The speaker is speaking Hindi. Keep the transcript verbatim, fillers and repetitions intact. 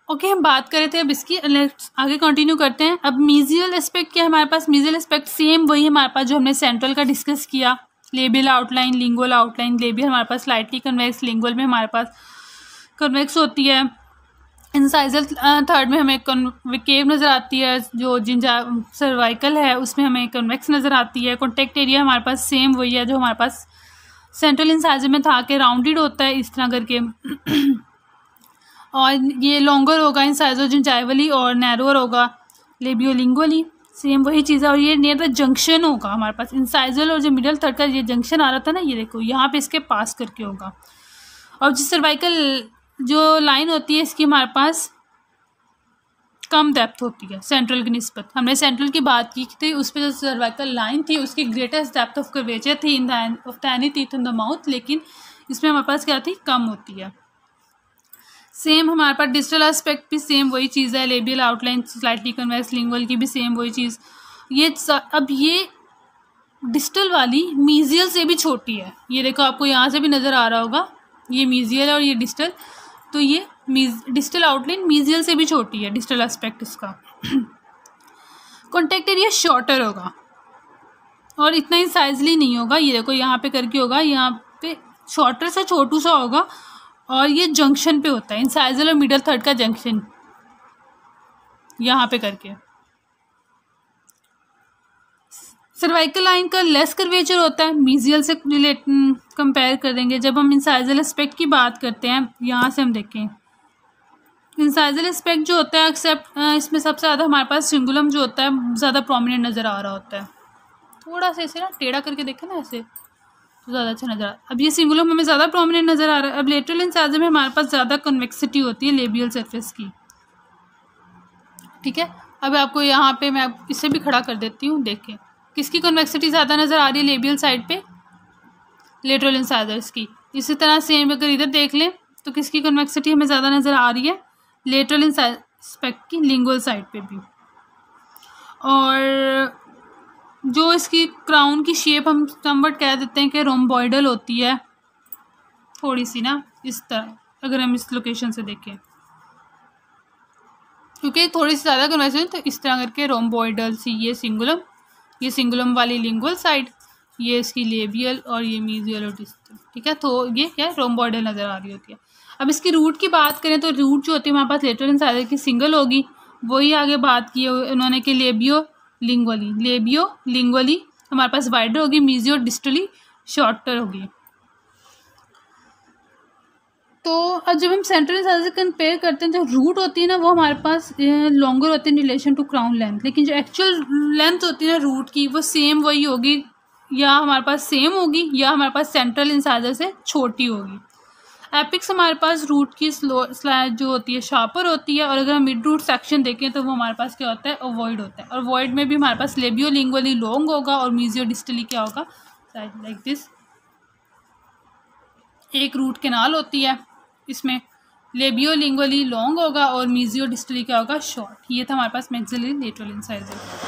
ओके हम बात कर रहे थे अब इसकी, आगे कंटिन्यू करते हैं। अब मीजियल एस्पेक्ट क्या है हमारे पास? मीजियल एस्पेक्ट सेम वही हमारे पास जो हमने सेंट्रल का डिस्कस किया, labial outline, lingual outline. Labial हमारे पास स्लाइटली कन्वेक्स, लिंगुअल में हमारे पास कन्वेक्स होती है। इंसाइजल थर्ड में हमें कॉन्केव नज़र आती है, जो जिंजा सर्वाइकल है उसमें हमें कन्वेक्स नज़र आती है। कॉन्टेक्ट एरिया हमारे पास सेम वही है जो हमारे पास सेंट्रल इंसाइजल में था कि राउंडेड होता है इस तरह करके और ये लॉन्गर होगा इंसाइजर जिंजाइवली और नैरोअर होगा लेबियोलिंगुअली, सेम वही चीज़ है। और ये नियर द जंक्शन होगा हमारे पास इंसाइजल और जो मिडल थर्ड का ये जंक्शन आ रहा था ना, ये देखो यहाँ पे इसके पास करके होगा। और जो सर्वाइकल जो लाइन होती है इसकी हमारे पास कम डेप्थ होती है सेंट्रल की निस्बत। हमने सेंट्रल की बात की थी, उस पर जो सर्वाइकल लाइन थी उसकी ग्रेटेस्ट डेप्थ ऑफ कर्वेचर थी in the of the any teeth in the mouth, लेकिन इसमें हमारे पास क्या थी, कम होती है। सेम हमारे पास डिस्टल एस्पेक्ट भी सेम वही चीज़ है, labial outline slightly convex, lingual की भी सेम वही चीज़। ये अब ये डिस्टल वाली मीजियल से भी छोटी है, ये देखो आपको यहाँ से भी नज़र आ रहा होगा, ये मीजियल और ये डिस्टल, तो ये डिस्टल आउटलाइन मीजियल से भी छोटी है डिस्टल एस्पेक्ट इसका। कॉन्टेक्ट एरिया शॉर्टर होगा और इतना ही साइजली नहीं होगा, ये देखो यहाँ पे करके होगा, यहाँ पे शॉर्टर से छोटू सा होगा और ये जंक्शन पे होता है इंसाइजल और मिडल थर्ड का जंक्शन, यहाँ पे करके। सर्वाइकल लाइन का लेस कर्वेचर होता है, मीजियल से रिलेट कंपेयर कर देंगे। जब हम इंसाइजल एस्पेक्ट की बात करते हैं, यहाँ से हम देखें इंसाइजल एस्पेक्ट जो होता है एक्सेप्ट इसमें सबसे ज़्यादा हमारे पास सिंगुलम जो होता है ज़्यादा प्रोमिनेंट नज़र आ रहा होता है। थोड़ा सा ऐसे ना टेढ़ा करके देखें ना ऐसे तो ज़्यादा अच्छा नज़र आ रहा है। अब ये सिंगुलम हमें ज़्यादा प्रोमिनेंट नज़र आ रहा है। अब लेटरल इंसाइजल में हमारे पास ज़्यादा कन्वेक्सिटी होती है लेबियल सरफेस की, ठीक है। अब आपको यहाँ पे मैं इसे भी खड़ा कर देती हूँ, देखें किसकी कन्वेक्सिटी ज़्यादा नज़र आ रही है लेबियल साइड पे, लेटरल इंसाइजर्स की। इसी तरह सेम अगर इधर देख लें तो किसकी कन्वेक्सिटी हमें ज़्यादा नज़र आ रही है, लेटरल एस्पेक्ट की, लिंगुअल साइड पे भी। और जो इसकी क्राउन की शेप हम समवट कह देते हैं कि रोम्बॉइडल होती है थोड़ी सी ना, इस तरह अगर हम इस लोकेशन से देखें, क्योंकि थोड़ी सी ज़्यादा कन्वेक्शन तो इस तरह करके रोम्बॉइडल सी, ये सिंगुलम, ये सिंगुलम वाली लिंगुअल साइड, ये इसकी लेबियल और ये मीजियल और डिस्टल, ठीक है। तो ये क्या रोम्बॉइडल नज़र आ रही होती है। अब इसकी रूट की बात करें तो रूट जो होती है हमारे पास लेटरल इंसाइजर की सिंगल होगी, वही आगे बात की उन्होंने कि लेबियो लिंगुअली, लेबियो लिंगुअली हमारे पास वाइडर होगी, मीजियो डिस्टली शॉर्टर होगी। तो अब जब हम सेंट्रल इंसाइजर से कंपेयर करते हैं, जो रूट होती है ना वो हमारे पास लॉन्गर होती है in relation to crown length, लेकिन जो एक्चुअल लेंथ होती है ना रूट की वो सेम वही होगी, या हमारे पास सेम होगी या हमारे पास सेंट्रल इंसाइजर से छोटी होगी। एपिक्स हमारे पास रूट की स्लो स्लाइड जो होती है शार्पर होती है, और अगर हम मिड रूट सेक्शन देखें तो वो हमारे पास क्या होता है, ओवॉइड होता है। और वॉइड में भी हमारे पास लेबियो लिंगुअली लॉन्ग होगा और मीजियो डिस्टली क्या होगा, लाइक दिस, एक रूट कैनाल होती है इसमें, लेबियो लिंगुअली लॉन्ग होगा और मीजियो डिस्टली क्या होगा, शॉर्ट। ये था हमारे पास मैक्सिलरी लेटरल इंसाइजर।